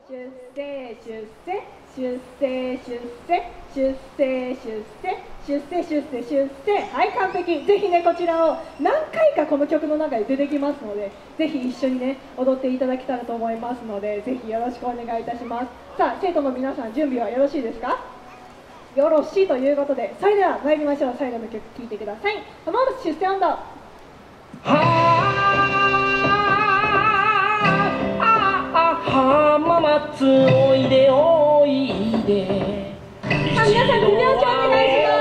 出世出世出世出世出世出世出世出世出世、はい、完璧。ぜひねこちらを何回かこの曲の中で出てきますので、ぜひ一緒にね踊っていただけたらと思いますので、ぜひよろしくお願いいたします。さあ生徒の皆さん準備はよろしいですか？よろしいということで、それでは参りましょう。最後の曲聴いてください。浜松出世音頭。 浜松おいでおいで、 さあ皆さん手拍子お願いします。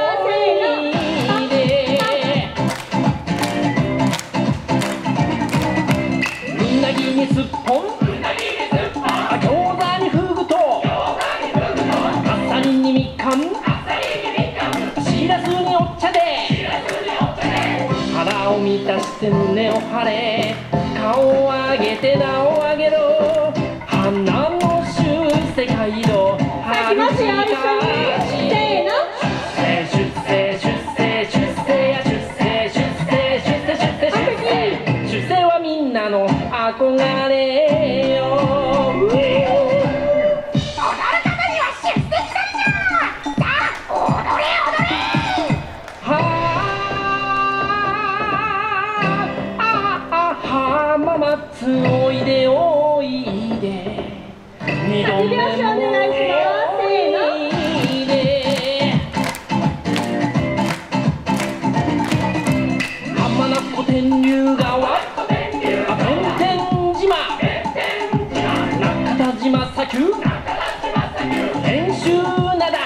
うなぎにすっぽん、餃子にふぐと、あさりにみかん、しらすにお茶で、腹を満たして胸を張れ、顔を上げて名を上げろ、花の出世街道、 さあ来ますよ、一緒に。せーの。 出世出世出世や出世出世出世出世出世、出世はみんなの憧れよ。踊る方には出世したでしょ。さあ踊れ踊れ。 浜松おいでおいで、二度目もおいで。浜名湖天竜川、弁天島、中田島砂丘、遠州灘、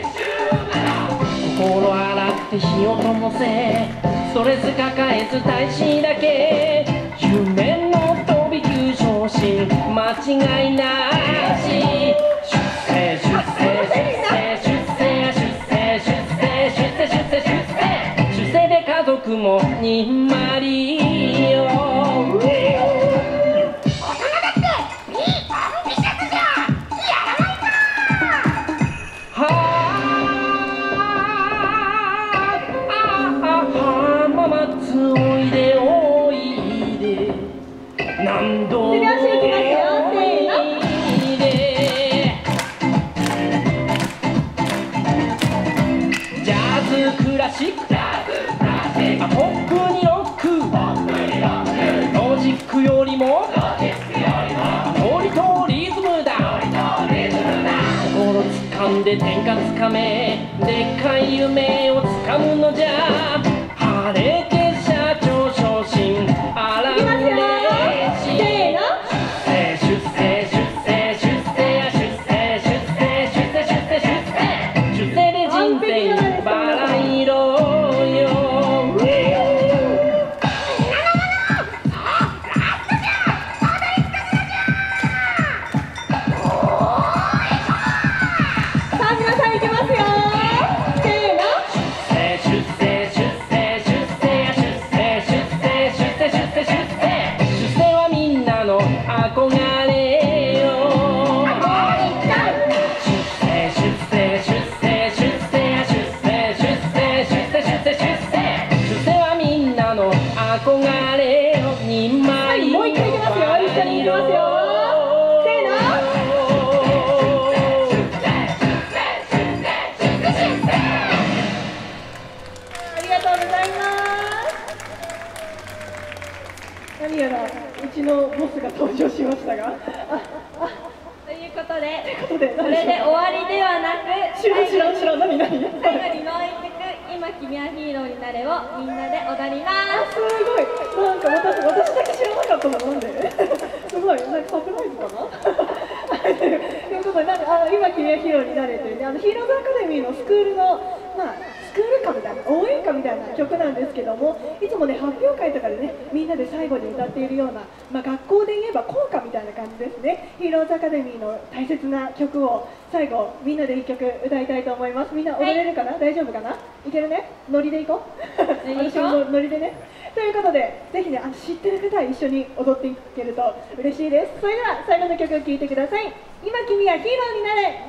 心洗って火を灯せ、ストレス抱えず大事だけ、夢の飛び級昇進間違いなし。出世出世出世出世出世出世出世出世出世出世で家族もにんまりよ。 大人だっていいパンピシャツじゃやらないか。 浜松おいでおいで、何度もおいで。ジャズクラシック、ポップにロック、ロジックよりもノリとリズムだ。心掴んで天下つかめ、でっかい夢をつかむのじゃ。晴れて社長昇進あらうれしい。出世出世出世や出世出世出世出世出世出世で人生バラ色よ。憧れよにまい。 もう一回いきますよ。一緒にいきますよ。せーの。ありがとうございます。何やらうちのボスが登場しましたが。 ということで、 これで終わりではなく、 知らん何最後にもう一曲、今君はヒーローになれをみんなで踊ります。 すごい。なんか私だけ知らなかったのなんですごいなんかサプライズかな。ということで今君はヒーローになれというね、ヒーローズアカデミーのスクールのスクール歌みたいな応援歌みたいな曲なんですけども、いつもね発表会とかでねみんなで最後に歌っているような、学校で言えば校歌みたいな感じですね。ヒーローズアカデミーの大切な曲を最後みんなで1曲歌いたいと思います。みんな踊れるかな、大丈夫かな、いけるね、ノリでいこう。私もノリでね。ということでぜひね知ってる方は一緒に踊っていけると嬉しいです。それでは最後の曲を聴いてください。今君はヒーローになれ。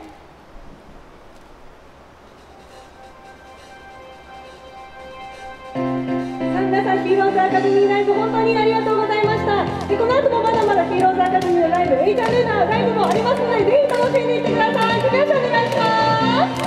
皆さんヒーローズアカデミーライブ本当にありがとうございました。 でこの後もまだまだヒーローズアカデミーのライブ、エイタールーナーライブもありますので、ぜひ楽しんでいってください。手拍子お願いします。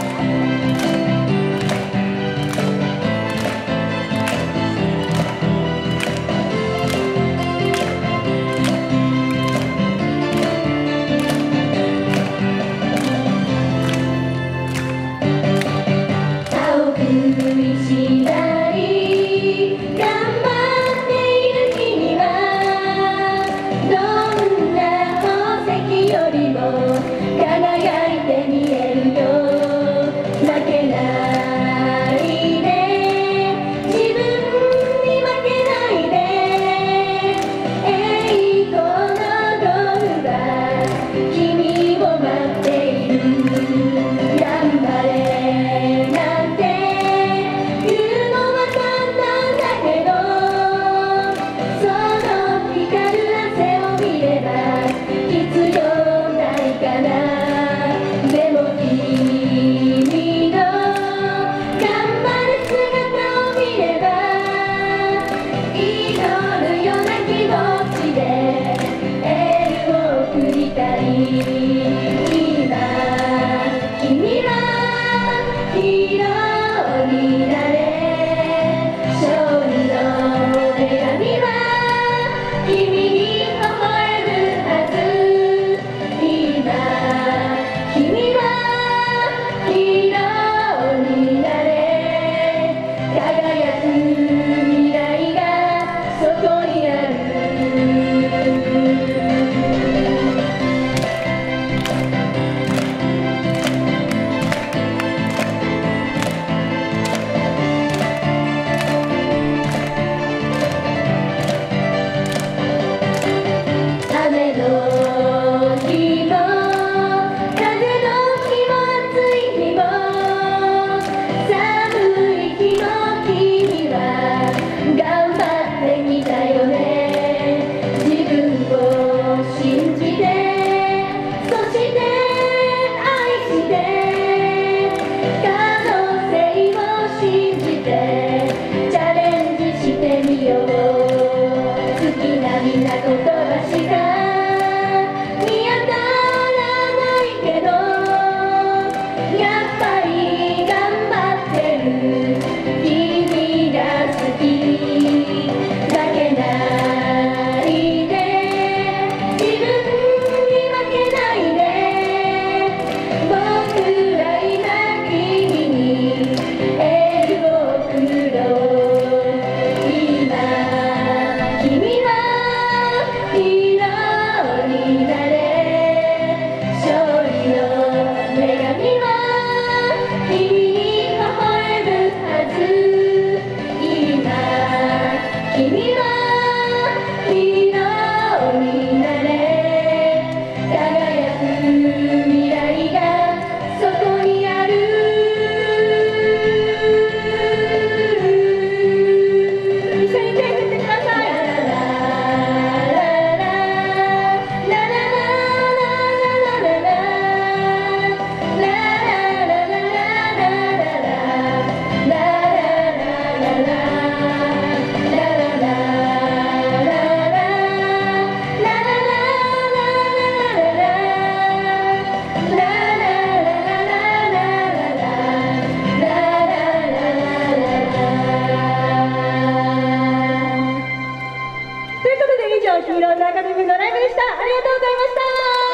ヒーローズアカデミーのライブでした。ありがとうございました。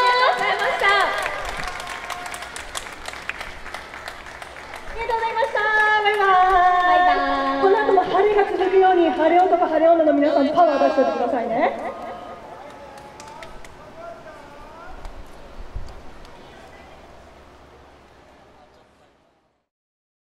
ありがとうございました。バイバーイ。この後も晴れが続くように、晴れ男晴れ女の皆さんパワー出しておいてくださいね。